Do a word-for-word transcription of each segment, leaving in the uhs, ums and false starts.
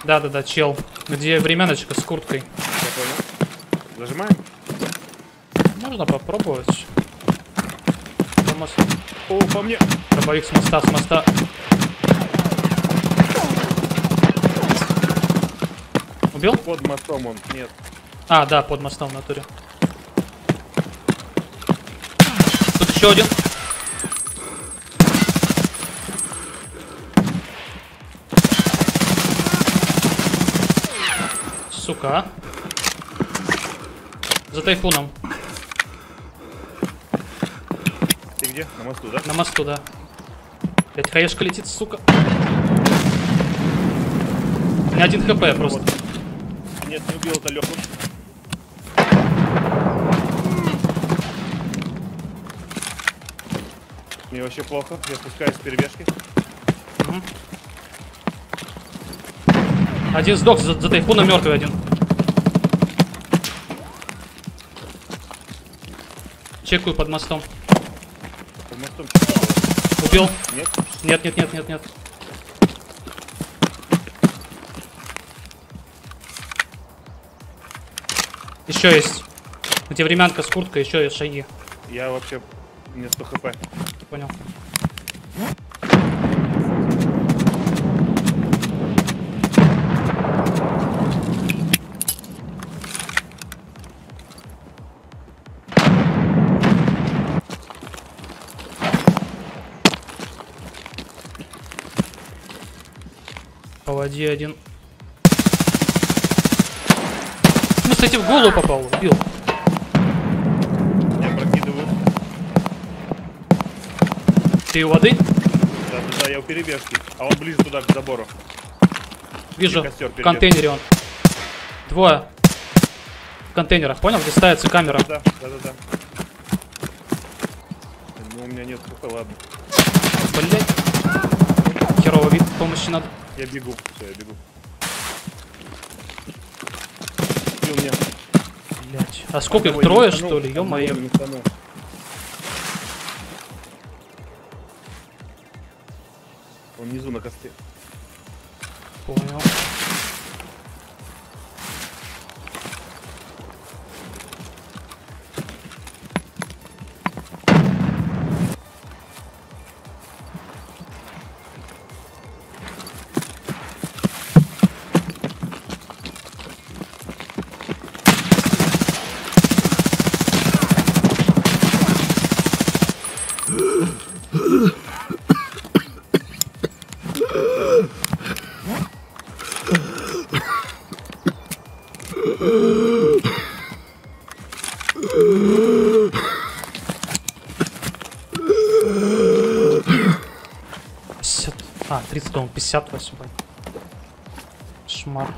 Да-да-да, чел. Где времяночка с курткой. Я понял. Зажимаем? Можно попробовать. Мост. О, по мне. Дробовик с моста, с моста. Убил? Под мостом он. Нет. А, да, под мостом в натуре. Тут еще один. Сука. За тайфуном. Ты где? На мосту, да? На мосту, да. Блять, хаешка летит, сука. У меня один хп просто. Вот. Нет, не убил это Леху. Мне вообще плохо. Я спускаюсь с перебежки. Угу. Один сдох, за, за тайфуном мертвый один. Чекаю под мостом. Под мостом. Убил? Нет? Нет, нет, нет, нет, нет. Еще есть. Где времянка с курткой, еще есть шаги. Я вообще... У меня сто хп. Понял. По воде один. Ну, кстати, в голову попал, убил. Я прокидываю. Ты у воды? Да, да, да, я у перебежки. А он ближе туда, к забору. Вижу. Костер В контейнере он. Двое. В контейнерах, понял? Где ставится камера. Да, да, да, да. Ну, у меня нет хп, ладно. Блять. Херово вид, помощи надо. Я бегу, все, я бегу. Убил меня. Блять. А сколько их? Одного Трое, не что ли? Ё-моё. не стану. Он внизу на косте. Понял. пятьдесят. А, тридцать, по-моему, пятьдесят восемь. Шмар.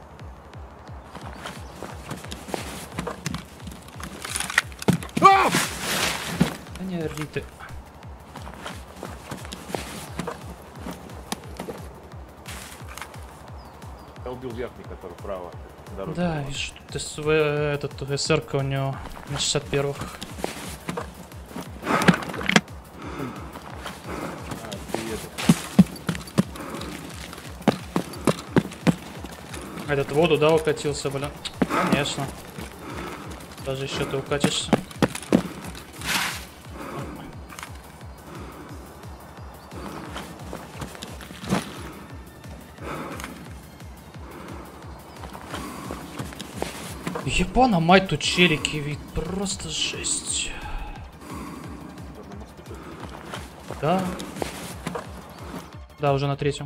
Да не орди ты. Я убил верхний, который вправо. Дорога. Да, вижу, тут СВ, этот СРК у него на шестьдесят первых. А, ты это. Этот в воду, да, укатился, блин? Конечно. Даже еще ты укатишься. Ебана мать, тут челики, вид просто жесть. Да. Да, уже на третьем.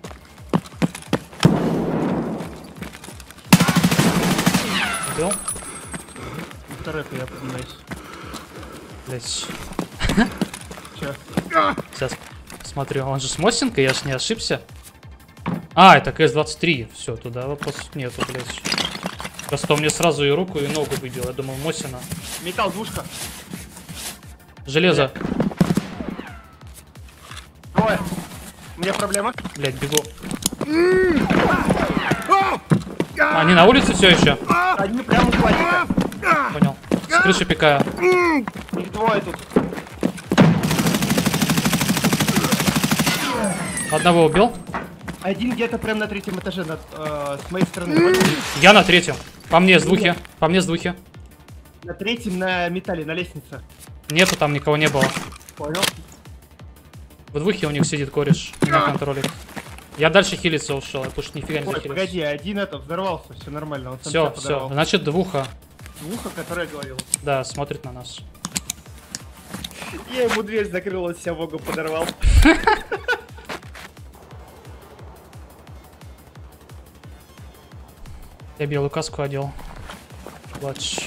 Убил? Второй я поднимаюсь. Блять. Че? Сейчас смотрю, он же с Мосинкой, я ж не ошибся. А, это КС двадцать три. Все, туда вопросов нету, блять. Просто он мне сразу и руку, и ногу выбил. Я думал, Мосина. Металл, двушка. Железо. Двое. У меня проблема. Блять, бегу. А, они на улице все еще? Одни прямо у платика. Понял. С крыши пикаю. Их двое тут. Одного убил. Один где-то прям на третьем этаже, над, э, с моей стороны. Я на третьем. По мне с двухи. По мне с двухи. На третьем на металле, на лестнице. Нету, там никого не было. Понял. В двухе у них сидит кореш. Меня контролит. Я дальше хилиться ушел, потому что нифига не Ой, захилился. погоди, один это взорвался, все нормально. Он сам Все, себя все. подорвал. Значит, двуха. Двуха, которая говорил. Да, смотрит на нас. Я ему дверь закрыл, он себя Богу подорвал. Я белую каску одел. Плачь.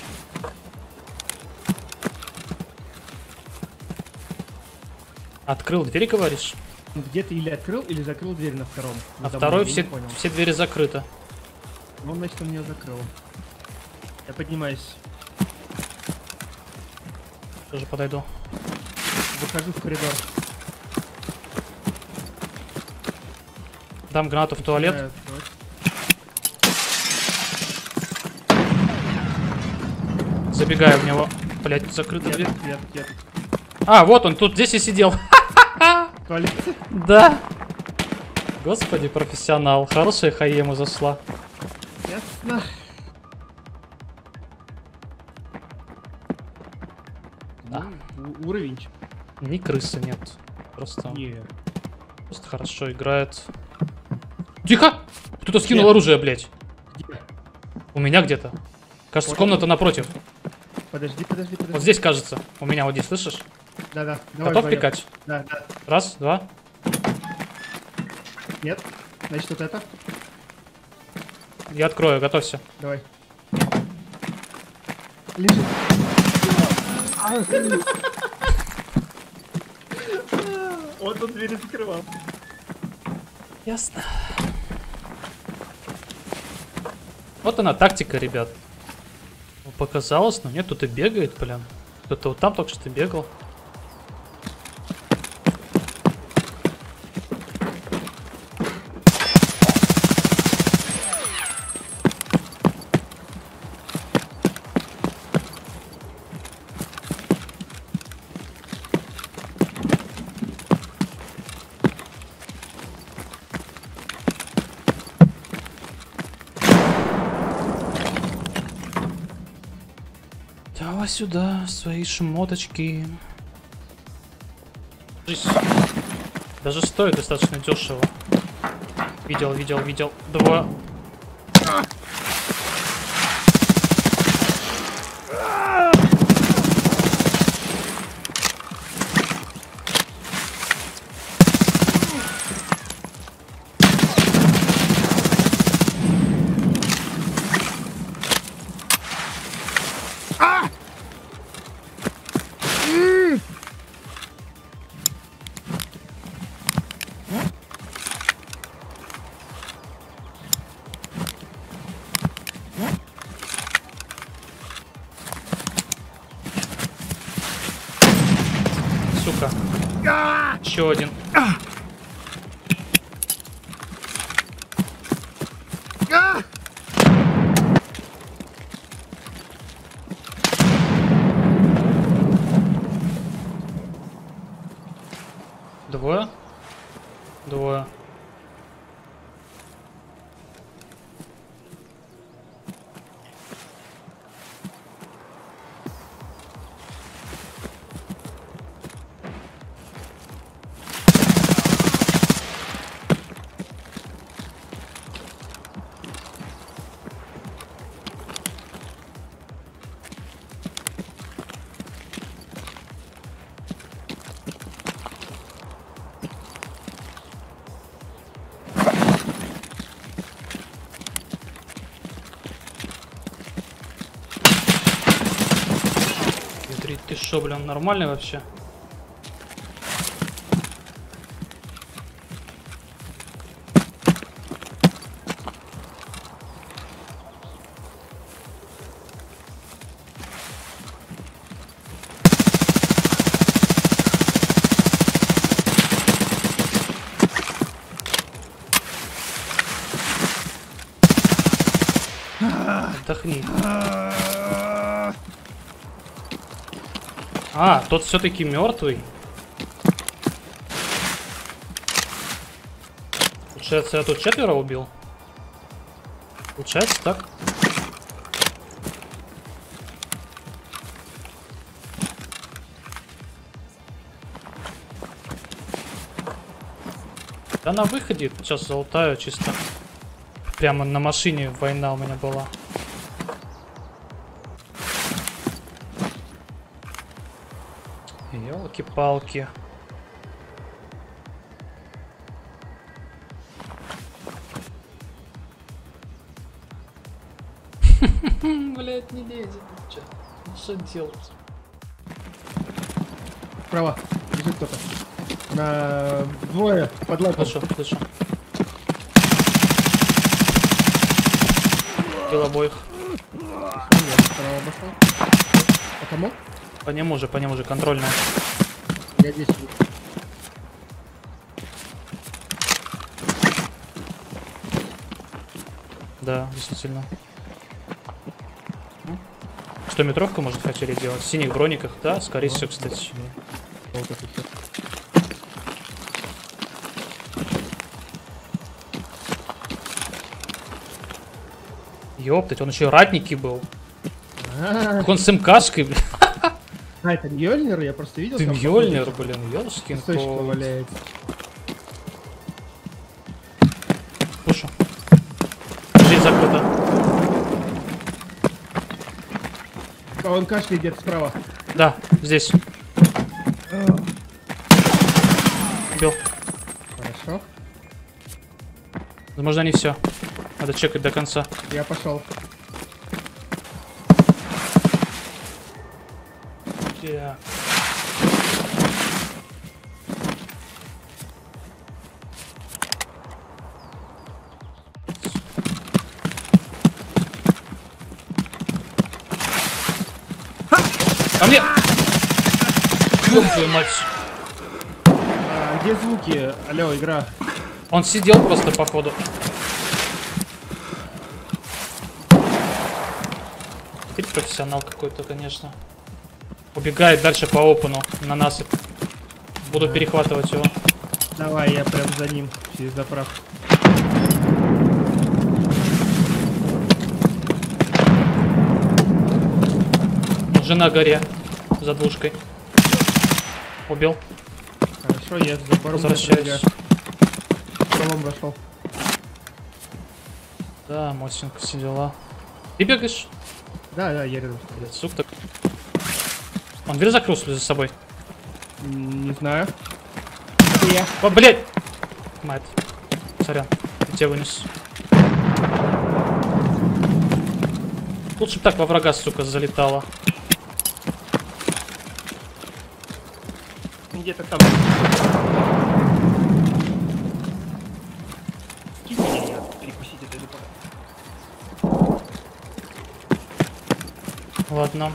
Открыл дверь, говоришь? Где ты или открыл, или закрыл дверь на втором? А второй все, все двери закрыты. Ну, значит, он ее закрыл. Я поднимаюсь. Тоже подойду. Выхожу в коридор. Дам гранату в туалет. Э, Забегаю в него. Блять, закрыта дверь. Нет, нет, нет. А, вот он, тут здесь и сидел. Туалет. Да. Господи, профессионал. Хорошая хае ему зашла. Ясно. Да. Ну, у- уровень. Ни крысы нет. Просто, Не. просто хорошо играет. Тихо! Кто-то скинул Нет. оружие, блять. Где? У меня где-то. Кажется, Вот. комната напротив. Подожди, подожди, подожди. Вот здесь, кажется. У меня вот здесь, слышишь? Да, да. Давай Готов вдвоем. пикать? Да, да. Раз, два. Нет. Значит, вот это. Я открою, готовься. Давай. Лежит. Вот он двери закрывал. Ясно. Вот она тактика, ребят. Показалось, но нет, тут и бегает, блин. Кто-то вот там только что бегал. Давай сюда свои шмоточки. Жизнь. Даже стоит достаточно дешево. Видел, видел, видел. Два. Сука. Еще один. Двое? Двое. Смотри, ты шо, блин, нормальный вообще? Отдохни. А, тот все-таки мертвый. Получается, я тут четверо убил. Получается так. Да на выходе сейчас залутаю чисто. Прямо на машине война у меня была. Ёлки-палки. Блять, не лезет. Что делать? Справа. Бежит кто-то. На двое под лайком. Слышу, слышу. Бил обоих. Я справа обошел. По кому? По нему же, по нему же, контрольная. Я здесь. Да, действительно. Что, метровку, может, хотели делать? В синих брониках, да? Скорее всего, кстати. Ёптать, он еще и ратники был. А, Так он с МКшкой, блин. а, это Мьёльнир, я просто видел. Ты там Мьёльнир, блин, ёлшкин Точка кот. валяется. Пушу. Дверь закрыта. А он кашляет где-то справа. Да, здесь. Убил. Хорошо. Возможно, не все. Надо чекать до конца. Я пошел. Так. Ко мне! Ёб твою мать. А, где звуки? Алло, игра. Он сидел просто, походу. Ты профессионал какой-то, конечно. Убегает дальше по опену на насыпь. Буду перехватывать его. Давай, я прям за ним, через заправку. Уже на горе. За двушкой. Убил. Хорошо, я за баром Возвращаюсь. Колом вошел. Да, Мосинка, все дела. Ты бегаешь? Да, да, я рядом. Блять, сук так. Он дверь закрыл за собой. М, Не знаю. Это я. О, блять! Мать. Сорян. Я тебя вынес. Лучше бы так во врага, сука, залетало. Где-то там. Кинь меня, я перекусить это иду пока. Ладно.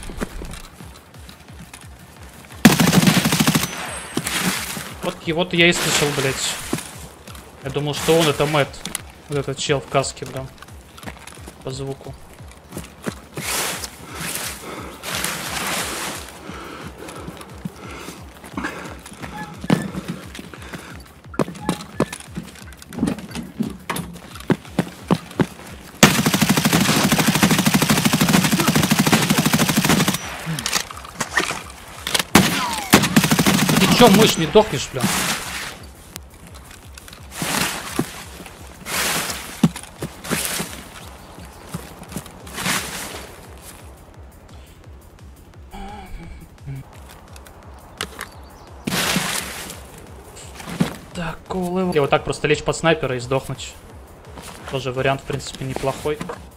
Вот, и вот я и слышал, блять. Я думал, что он это Мэтт. Вот этот чел в каске, бля. По звуку. Ты чё, мышь, не дохнешь, бля? Такого. Я вот так просто лечь под снайпера и сдохнуть. Тоже вариант, в принципе, неплохой.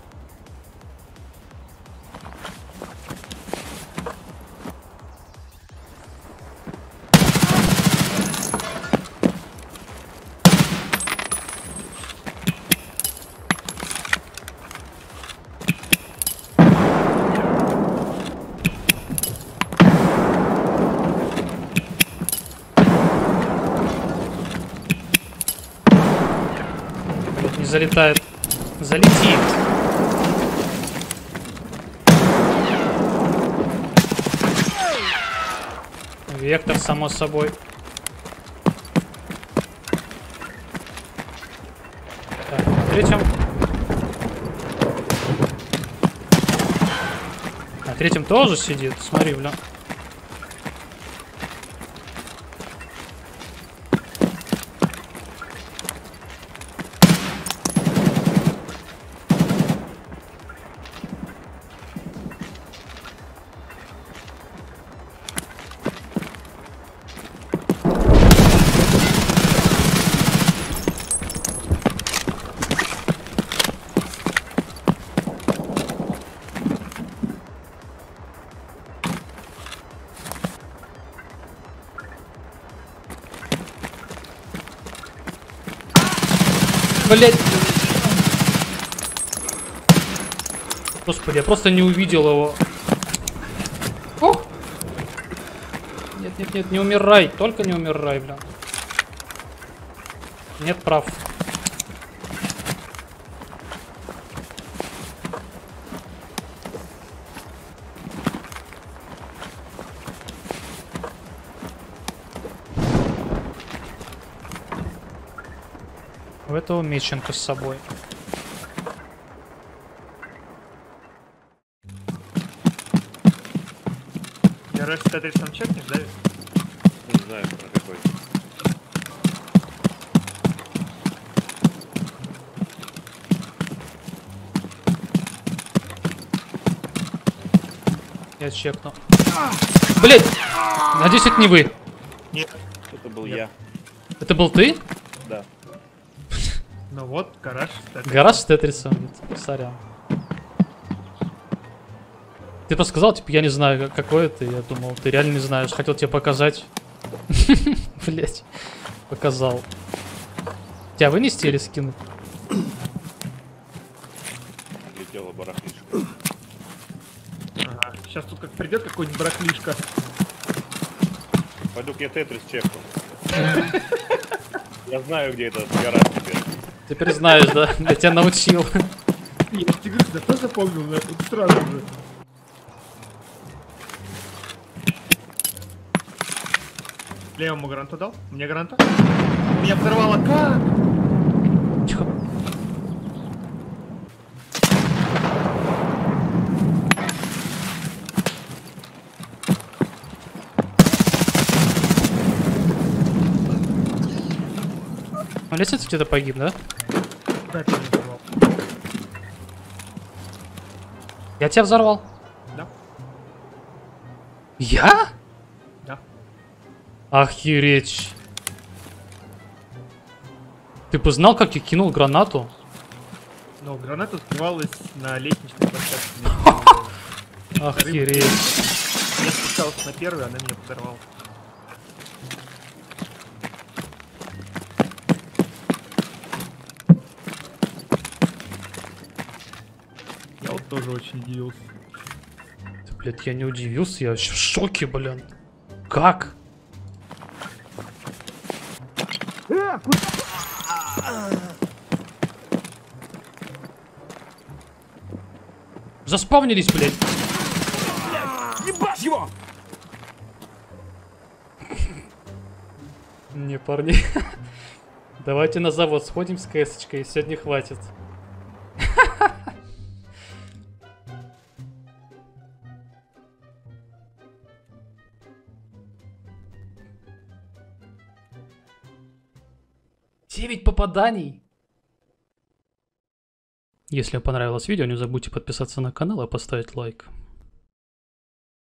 Не залетает. Залети. Вектор, само собой. третьем. На третьем тоже сидит. Смотри, бля. Блять. Господи, я просто не увидел его. Ох! Нет, нет, нет, не умирай. Только не умирай, бля. Нет прав. У этого Меченко с собой. Я раньше ты там чекнешь, да? Не знаю, про какой. Я чекну. Блять! Надеюсь, это не вы. Нет. Это был Нет. я. Это был ты? Да. Ну вот, гараж. кстати. Гараж с Тетрисом. Сорян. Ты просто сказал, типа, я не знаю, как- какой это. Я думал, ты реально не знаешь. Хотел тебе показать. Блять. Показал. Тебя вынести или скинуть? Летела барахлишка. Ага. Сейчас тут как придет какой-нибудь барахлишка. Пойду к я Тетрис чекну. Я знаю, где этот гараж теперь. Теперь знаешь, да? Я тебя научил. Я тебе говорю, да кто запомнил, да, тут сразу же. Левому гранату дал? Мне граната? Меня взорвало как? Тихо. Ну, лестница где-то погиб, да? Да, ты меня взорвал. Я тебя взорвал. Да? Я? Да. Охереть. Ты бы знал, как я кинул гранату? Но граната взрывалась на лестничной площадке. Охереть. Я спускался на первый, она меня подорвала. Я вот тоже очень удивился. Да, блядь, я не удивился, я вообще в шоке, блин. Как? Заспавнились, блядь. Ебать его! Не, парни. Давайте на завод сходим с кэсочкой, сегодня хватит. девять попаданий. Если вам понравилось видео, не забудьте подписаться на канал и поставить лайк.